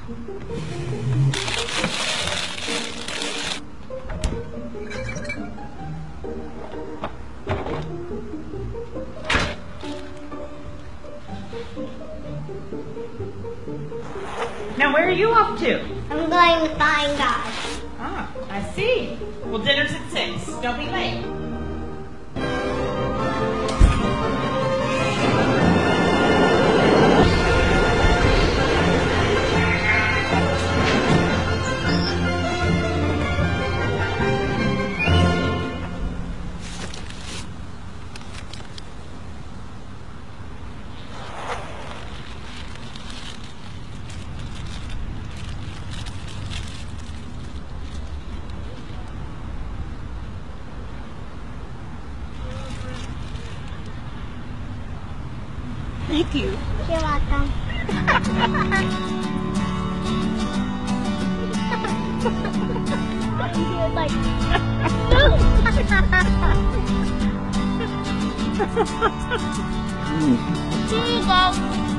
Now, where are you off to? I'm going to find God. Ah, I see. Well, dinner's at 6. Don't be late. Thank you. You're welcome. You're like, no. Here you go.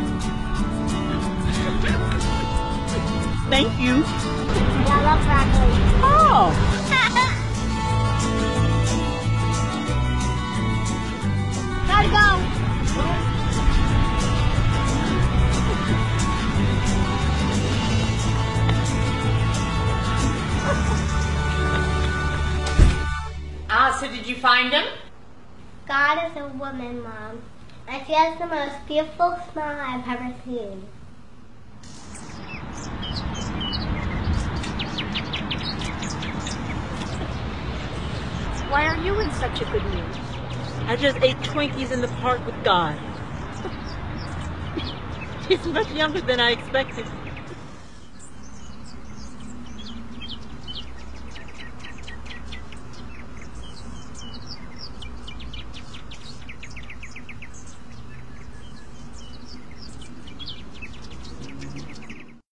Thank you. I love broccoli. Oh. Gotta go. So did you find him? God is a woman, Mom. And she has the most beautiful smile I've ever seen. Why are you in such a good mood? I just ate Twinkies in the park with God. He's much younger than I expected.